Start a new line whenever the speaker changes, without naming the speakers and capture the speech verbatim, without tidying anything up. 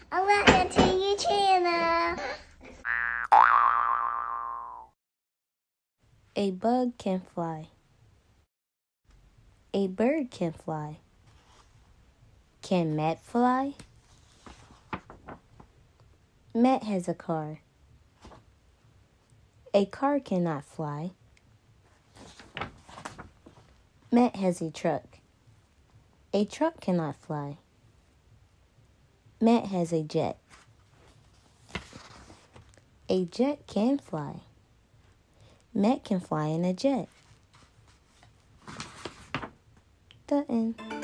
and welcome to your channel.
A bug can fly. A bird can fly. Can Matt fly? Matt has a car. A car cannot fly. Matt has a truck. A truck cannot fly. Matt has a jet. A jet can fly. Matt can fly in a jet. The end.